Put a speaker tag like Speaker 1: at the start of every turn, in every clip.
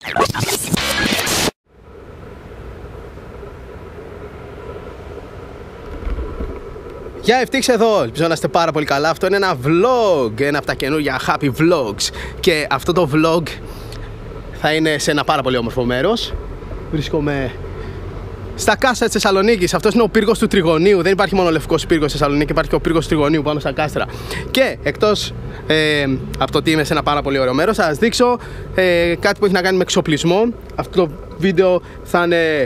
Speaker 1: Γεια, Ευτύχης εδώ, ελπίζω να είστε πάρα πολύ καλά. Αυτό είναι ένα vlog, ένα από τα καινούργια Happy Vlogs. Και αυτό το vlog θα είναι σε ένα πάρα πολύ όμορφο μέρος. Βρίσκομαι στα κάστρα της Θεσσαλονίκης. Αυτός είναι ο πύργος του Τριγωνίου. Δεν υπάρχει μόνο ο λευκός πύργος της Θεσσαλονίκη, υπάρχει και ο πύργος του Τριγωνίου πάνω στα κάστρα. Και εκτός από το ότι είμαι σε ένα πάρα πολύ ωραίο μέρος, θα σας δείξω κάτι που έχει να κάνει με εξοπλισμό. Αυτό το βίντεο θα είναι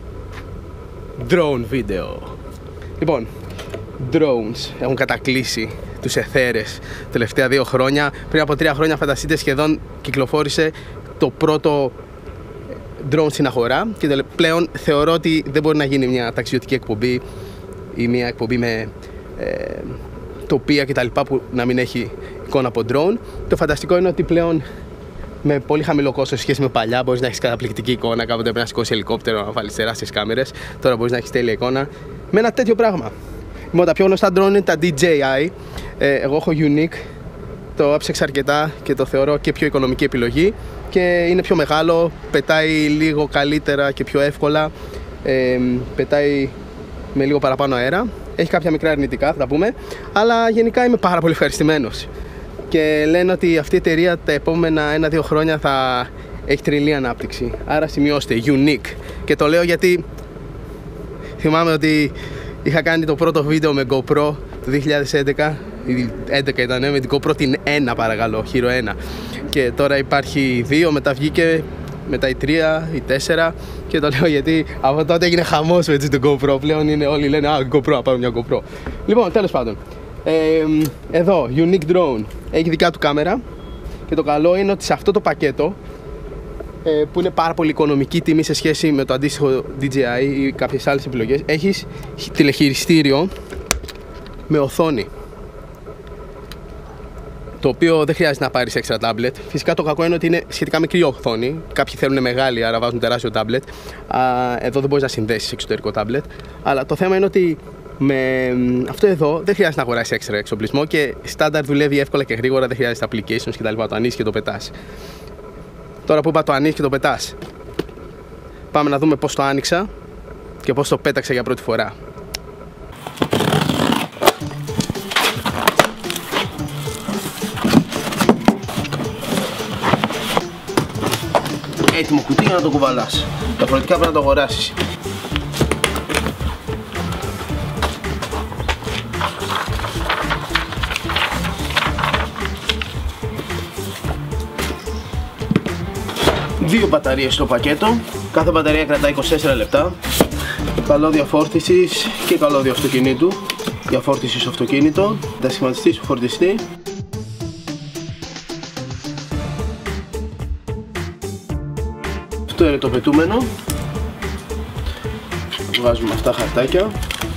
Speaker 1: drone βίντεο. Λοιπόν, drones έχουν κατακλείσει τους εθέρες τελευταία 2 χρόνια. Πριν από 3 χρόνια, φανταστείτε, σχεδόν κυκλοφόρησε το πρώτο drone στην αγορά. Και πλέον θεωρώ ότι δεν μπορεί να γίνει μια ταξιδιωτική εκπομπή ή μια εκπομπή με τοπία κτλ. Που να μην έχει εικόνα από drone. Το φανταστικό είναι ότι πλέον με πολύ χαμηλό κόστος σχέση με παλιά μπορείς να έχεις καταπληκτική εικόνα. Κάποτε πρέπει να σηκώσει ελικόπτερο, να βάλεις τεράστιες κάμερες. Τώρα μπορείς να έχεις τέλεια εικόνα με ένα τέτοιο πράγμα. Λοιπόν, τα πιο γνωστά drone είναι τα DJI. Εγώ έχω Unique, το έψαξα αρκετά και το θεωρώ και πιο οικονομική επιλογή. Και είναι πιο μεγάλο, πετάει λίγο καλύτερα και πιο εύκολα. Πετάει με λίγο παραπάνω αέρα. Έχει κάποια μικρά αρνητικά, θα τα πούμε. Αλλά γενικά είμαι πάρα πολύ ευχαριστημένος. Και λένε ότι αυτή η εταιρεία τα επόμενα 1-2 χρόνια θα έχει τρελή ανάπτυξη. Άρα σημειώστε, Unique. Και το λέω γιατί θυμάμαι ότι είχα κάνει το πρώτο βίντεο με GoPro το 2011, 11 ήταν, με την GoPro την 1 παρακαλώ, Hero 1. Και τώρα υπάρχει 2, μετά βγήκε, μετά η 3, η 4. Και το λέω γιατί από τότε έγινε χαμός με το GoPro. Πλέον είναι, όλοι λένε GoPro, να πάρω μια GoPro. Λοιπόν, τέλος πάντων, εδώ, Unique Drone, έχει δικά του κάμερα. Και το καλό είναι ότι σε αυτό το πακέτο, που είναι πάρα πολύ οικονομική τιμή σε σχέση με το αντίστοιχο DJI ή κάποιες άλλες επιλογές, έχεις τηλεχειριστήριο με οθόνη, το οποίο δεν χρειάζεται να πάρεις έξτρα τάμπλετ. Φυσικά το κακό είναι ότι είναι σχετικά μικρή οθόνη. Κάποιοι θέλουν μεγάλη, άρα βάζουν τεράστιο τάμπλετ. Εδώ δεν μπορείς να συνδέσεις εξωτερικό τάμπλετ. Αλλά το θέμα είναι ότι με αυτό εδώ δεν χρειάζεται να αγοράσεις έξτρα εξοπλισμό και στάνταρ δουλεύει εύκολα και γρήγορα, δεν χρειάζεται applications κτλ. Το ανοίξεις και το πετάς. Τώρα που είπα το ανοίξεις και το πετάς, πάμε να δούμε πώς το άνοιξα και πώς το πέταξα για πρώτη φορά. Έτοιμο κουτί για να το κουβαλάς. Διαφορετικά πρέπει να το αγοράσεις. Δύο μπαταρίες στο πακέτο. Κάθε μπαταρία κρατάει 24 λεπτά. Καλώδια φόρτισης και καλώδιο αυτοκινήτου για φόρτιση στο αυτοκίνητο. Τα σχηματιστής του φορτιστή. Αυτό είναι το πετούμενο. Βγάζουμε αυτά χαρτάκια.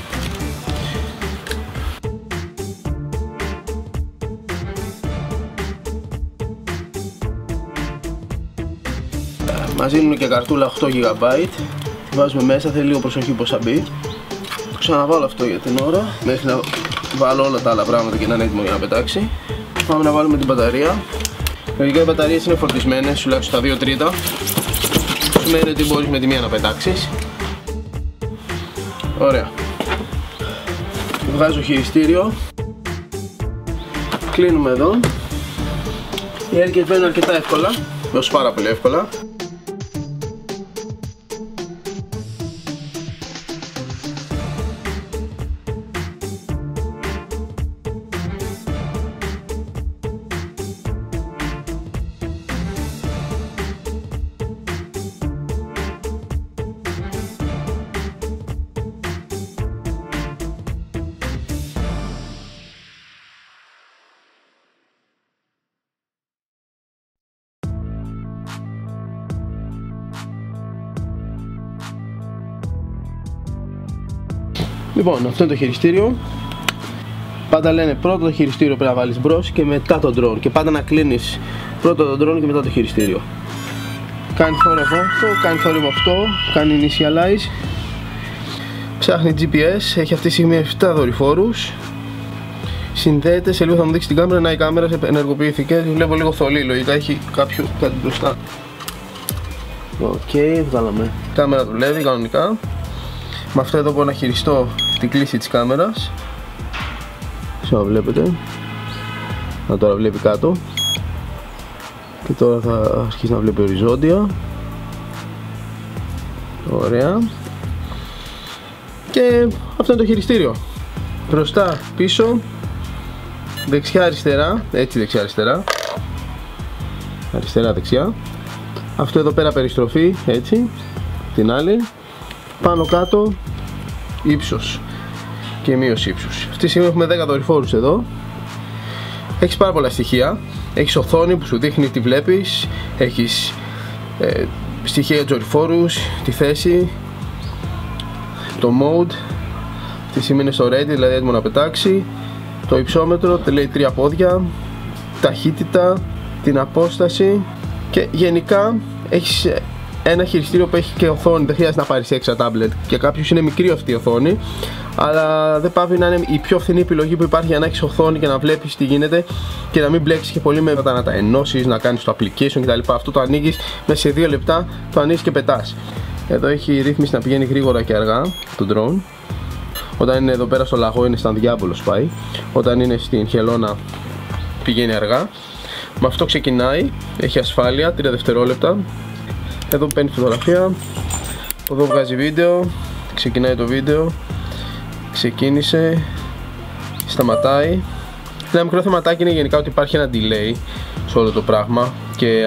Speaker 1: Μας δίνουν και καρτούλα 8 GB. Βάζουμε μέσα, θέλει λίγο προσοχή πως θα μπει. Το ξαναβάλω αυτό για την ώρα, μέχρι να βάλω όλα τα άλλα πράγματα και να είναι έτοιμο για να πετάξει. Πάμε να βάλουμε την μπαταρία. Λογικά οι μπαταρίες είναι φορτισμένες, τουλάχιστον τα 2 τρίτα. Σημαίνει ότι μπορείς με τη μία να πετάξεις. Ωραία. Βγάζω χειριστήριο. Κλείνουμε εδώ. Οι έλκες μπαίνουν αρκετά εύκολα, όσο πάρα πολύ εύκολα. Λοιπόν, αυτό είναι το χειριστήριο. Πάντα λένε πρώτο το χειριστήριο πρέπει να βάλεις μπρος και μετά το drone. Και πάντα να κλείνεις πρώτο το drone και μετά το χειριστήριο. Κάνει θόρυβο αυτό, κάνει θόρυβο αυτό, κάνει initialize. Ψάχνει GPS, έχει αυτή τη στιγμή 7 δορυφόρους. Συνδέεται, σε λίγο θα μου δείξει την κάμερα, να η κάμερα ενεργοποιήθηκε. Βλέπω λίγο θολή, λογικά έχει κάτι μπροστά. Οκ, βγάλαμε. Η κάμερα δουλεύει κανονικά. Με αυτό εδώ μπορώ να χειριστώ την κλίση της κάμερας. Σαν βλέπετε. Να τώρα βλέπει κάτω. Και τώρα θα αρχίσει να βλέπει οριζόντια. Ωραία. Και αυτό είναι το χειριστήριο. Μπροστά, πίσω, δεξιά, αριστερά. Έτσι, δεξιά, αριστερά. Αριστερά, δεξιά. Αυτό εδώ πέρα περιστροφή, έτσι. Την άλλη. Πάνω κάτω, ύψος και μείωση ύψους. Αυτή τη στιγμή έχουμε 10 δορυφόρους εδώ. Έχεις πάρα πολλά στοιχεία. Έχεις οθόνη που σου δείχνει τι βλέπεις. Έχεις στοιχεία για τους δορυφόρους, τη θέση, το mode. Αυτή τη στιγμή είναι στο ready, δηλαδή έτοιμο να πετάξει. Το υψόμετρο, λέει 3 πόδια. Ταχύτητα, την απόσταση. Και γενικά έχεις ένα χειριστήριο που έχει και οθόνη. Δεν χρειάζεται να πάρεις έξτρα tablet. Για κάποιους είναι μικρή αυτή η οθόνη, αλλά δεν πάβει να είναι η πιο φθηνή επιλογή που υπάρχει για να έχεις οθόνη και να βλέπεις τι γίνεται και να μην μπλέξεις και πολύ με να τα ενώσεις, να κάνεις το application κτλ. Αυτό το ανοίγεις μέσα σε 2 λεπτά, το ανοίγεις και πετάς. Εδώ έχει ρύθμιση να πηγαίνει γρήγορα και αργά το drone. Όταν είναι εδώ πέρα στο λαγό είναι σαν διάβολος πάει. Όταν είναι στην χελώνα πηγαίνει αργά. Με αυτό ξεκινάει, έχει ασφάλεια 3 δευτερόλεπτα. Εδώ παίρνει φωτογραφία, εδώ βγάζει βίντεο, ξεκινάει το βίντεο, ξεκίνησε, σταματάει. Ένα μικρό θεματάκι είναι γενικά ότι υπάρχει ένα delay σε όλο το πράγμα και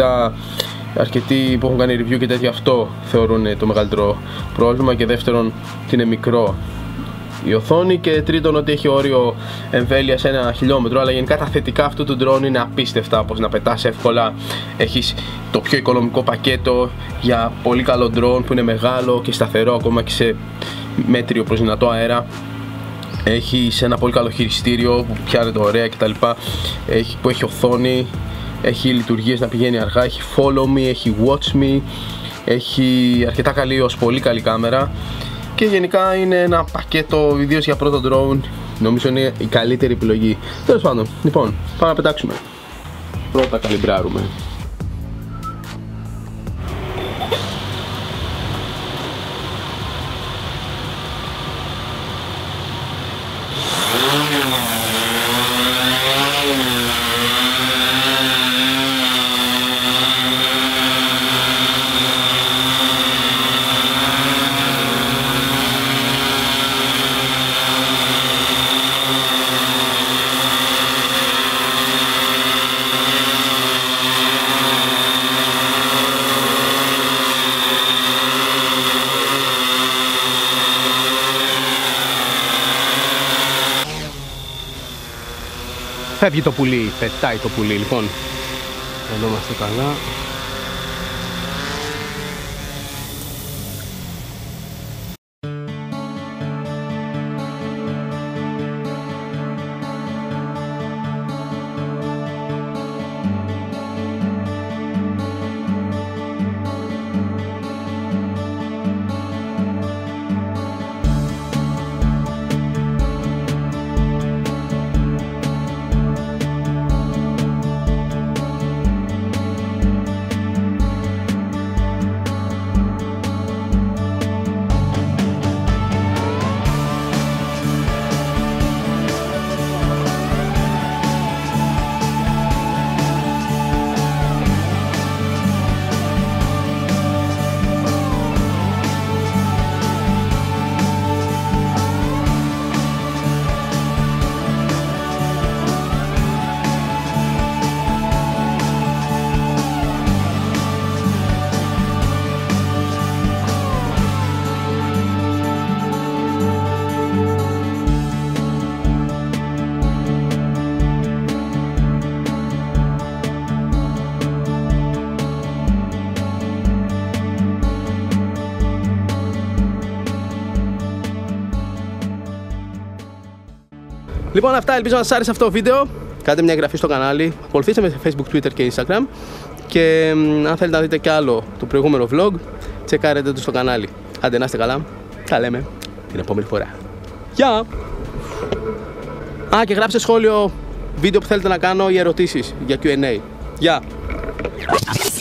Speaker 1: αρκετοί που έχουν κάνει review και τέτοια αυτό θεωρούν το μεγαλύτερο πρόβλημα, και δεύτερον ότι είναι μικρό η οθόνη, και τρίτον ότι έχει όριο εμβέλειας 1 χιλιόμετρο. Αλλά γενικά τα θετικά αυτού του drone είναι απίστευτα, όπως να πετάς εύκολα. Έχεις το πιο οικονομικό πακέτο για πολύ καλό drone που είναι μεγάλο και σταθερό ακόμα και σε μέτριο προς δυνατό αέρα. Έχεις ένα πολύ καλό χειριστήριο που πιάνεται ωραία κτλ. Που έχει οθόνη, έχει λειτουργίες να πηγαίνει αργά, έχει follow me, έχει watch me, έχει αρκετά καλή ως πολύ καλή κάμερα. Και γενικά είναι ένα πακέτο, ιδίως για πρώτο drone, νομίζω είναι η καλύτερη επιλογή. Τέλος πάντων, λοιπόν, πάμε να πετάξουμε. Πρώτα καλυμπράρουμε. Φεύγει το πουλί, πετάει το πουλί, λοιπόν. Εδώ είμαστε καλά. Λοιπόν, αυτά, ελπίζω να σας άρεσε αυτό το βίντεο. Κάντε μια εγγραφή στο κανάλι, ακολουθήστε με σε Facebook, Twitter και Instagram. Και αν θέλετε να δείτε κι άλλο το προηγούμενο vlog, τσεκάρετε το στο κανάλι. Άντε, να είστε καλά, τα λέμε την επόμενη φορά. Γεια! Και γράψτε σχόλιο βίντεο που θέλετε να κάνω ή ερωτήσεις για Q&A. Γεια!